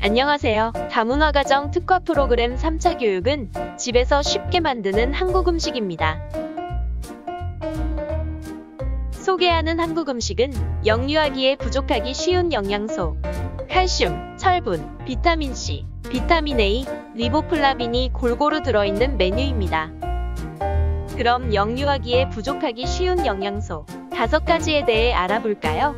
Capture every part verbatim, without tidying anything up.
안녕하세요. 다문화가정 특화 프로그램 삼 차 교육은 집에서 쉽게 만드는 한국 음식입니다. 소개하는 한국 음식은 영유아기에 부족하기 쉬운 영양소, 칼슘, 철분, 비타민C, 비타민 A, 리보플라빈이 골고루 들어있는 메뉴입니다. 그럼 영유아기에 부족하기 쉬운 영양소 다섯 가지에 대해 알아볼까요?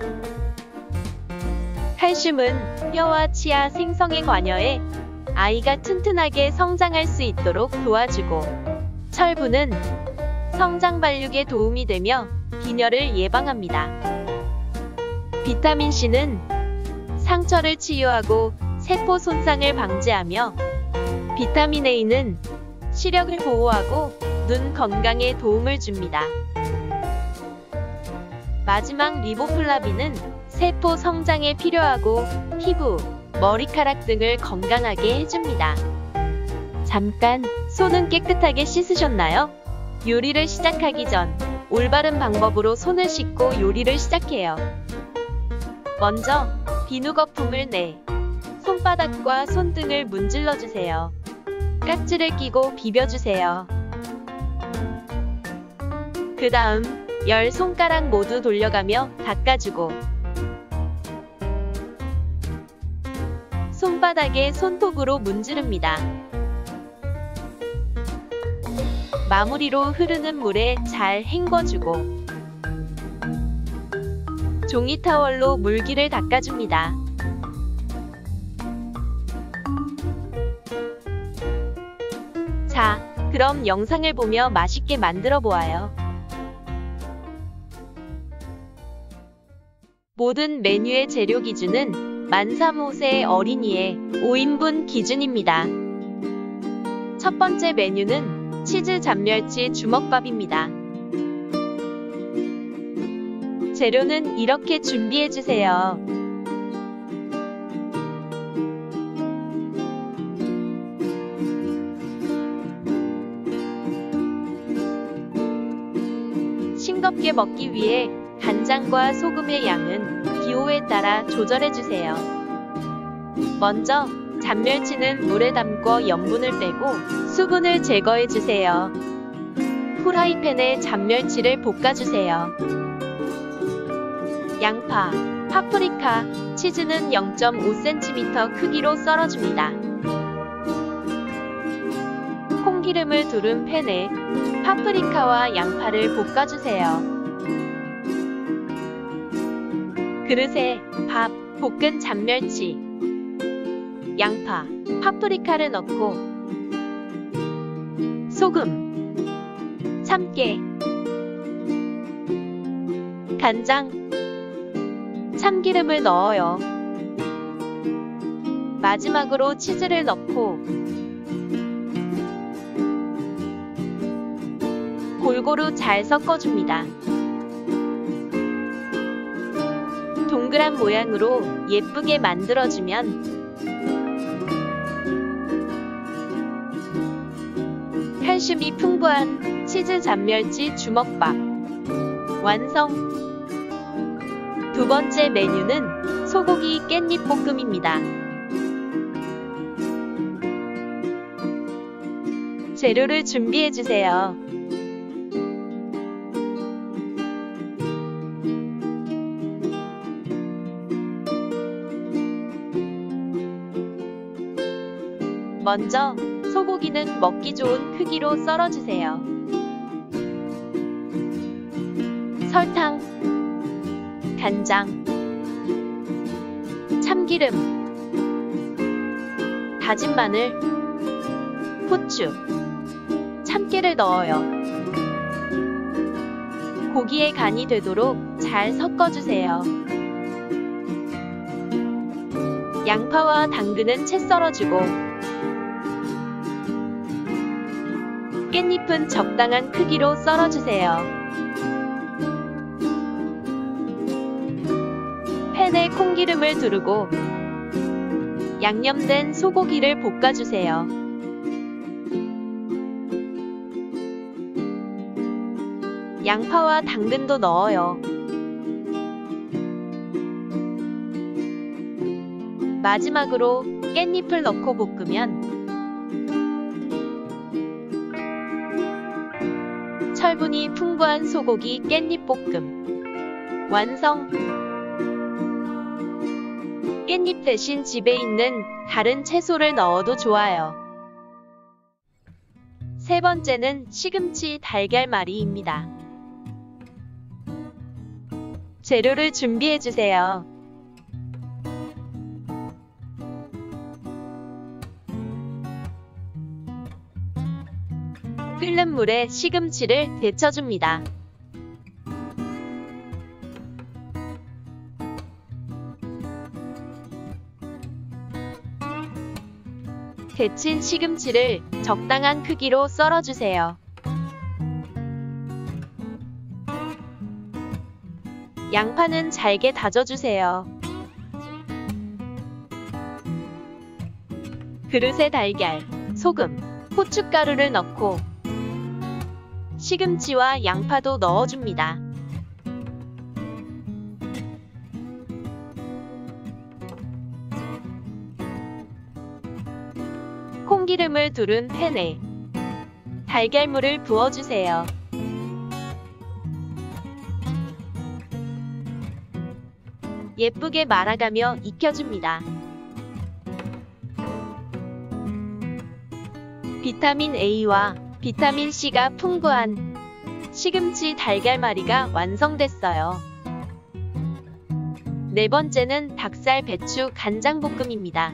칼슘은 뼈와 치아 생성에 관여해 아이가 튼튼하게 성장할 수 있도록 도와주고, 철분은 성장 발육에 도움이 되며 빈혈을 예방합니다. 비타민C는 상처를 치유하고 세포 손상을 방지하며, 비타민 A는 시력을 보호하고 눈 건강에 도움을 줍니다. 마지막 리보플라빈은 세포 성장에 필요하고 피부, 머리카락 등을 건강하게 해줍니다. 잠깐, 손은 깨끗하게 씻으셨나요? 요리를 시작하기 전 올바른 방법으로 손을 씻고 요리를 시작해요. 먼저 비누 거품을 내 손바닥과 손등을 문질러주세요. 깍지를 끼고 비벼주세요. 그 다음 열 손가락 모두 돌려가며 닦아주고, 손바닥에 손톱으로 문지릅니다. 마무리로 흐르는 물에 잘 헹궈주고, 종이 타월로 물기를 닦아줍니다. 자, 그럼 영상을 보며 맛있게 만들어 보아요. 모든 메뉴의 재료 기준은 만 삼 세 어린이의 오 인분 기준입니다. 첫 번째 메뉴는 치즈 잔멸치 주먹밥입니다. 재료는 이렇게 준비해주세요. 싱겁게 먹기 위해 간장과 소금의 양은 기호에 따라 조절해주세요. 먼저 잔멸치는 물에 담궈 염분을 빼고 수분을 제거해주세요. 프라이팬에 잔멸치를 볶아주세요. 양파, 파프리카, 치즈는 영 점 오 센티미터 크기로 썰어줍니다. 콩기름을 두른 팬에 파프리카와 양파를 볶아주세요. 그릇에 밥, 볶은 잔멸치, 양파, 파프리카를 넣고 소금, 참깨, 간장, 참기름을 넣어요. 마지막으로 치즈를 넣고 골고루 잘 섞어줍니다. 동그란 모양으로 예쁘게 만들어주면 칼슘이 풍부한 치즈 잔멸치 주먹밥 완성! 두 번째 메뉴는 소고기 깻잎 볶음입니다. 재료를 준비해주세요. 먼저 소고기는 먹기 좋은 크기로 썰어주세요. 설탕, 간장, 참기름, 다진 마늘, 후추, 참깨를 넣어요. 고기에 간이 되도록 잘 섞어주세요. 양파와 당근은 채 썰어주고, 깻잎은 적당한 크기로 썰어주세요. 팬에 콩기름을 두르고 양념된 소고기를 볶아주세요. 양파와 당근도 넣어요. 마지막으로 깻잎을 넣고 볶으면 철분이 풍부한 소고기 깻잎 볶음 완성! 깻잎 대신 집에 있는 다른 채소를 넣어도 좋아요. 세 번째는 시금치 달걀말이입니다. 재료를 준비해주세요. 끓는 물에 시금치를 데쳐줍니다. 데친 시금치를 적당한 크기로 썰어주세요. 양파는 잘게 다져주세요. 그릇에 달걀, 소금, 고춧가루를 넣고 시금치와 양파도 넣어줍니다. 콩기름을 두른 팬에 달걀물을 부어주세요. 예쁘게 말아가며 익혀줍니다. 비타민 A와 비타민 C가 풍부한 시금치 달걀말이가 완성됐어요. 네 번째는 닭살 배추 간장볶음입니다.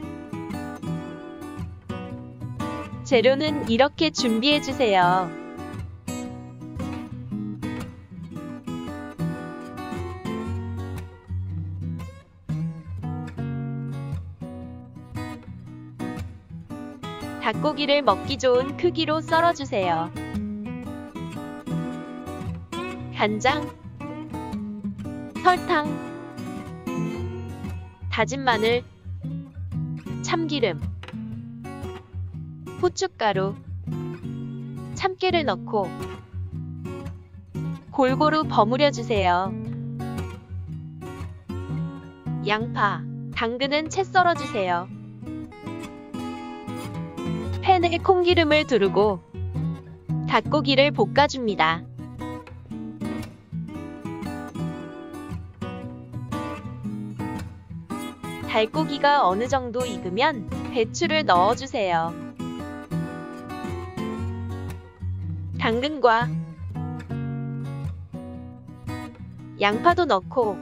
재료는 이렇게 준비해주세요. 닭고기를 먹기 좋은 크기로 썰어주세요. 간장, 설탕, 다진 마늘, 참기름, 후춧가루, 참깨를 넣고 골고루 버무려주세요. 양파, 당근은 채 썰어주세요. 팬에 콩기름을 두르고 닭고기를 볶아줍니다. 닭고기가 어느 정도 익으면 배추를 넣어주세요. 당근과 양파도 넣고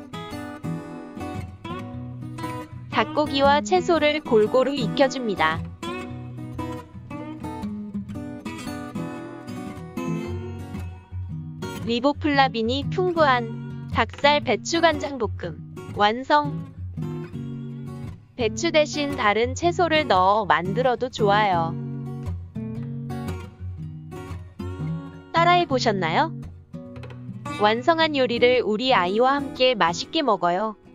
닭고기와 채소를 골고루 익혀줍니다. 리보플라빈이 풍부한 닭살 배추간장볶음 완성! 배추 대신 다른 채소를 넣어 만들어도 좋아요. 따라해 보셨나요? 완성한 요리를 우리 아이와 함께 맛있게 먹어요.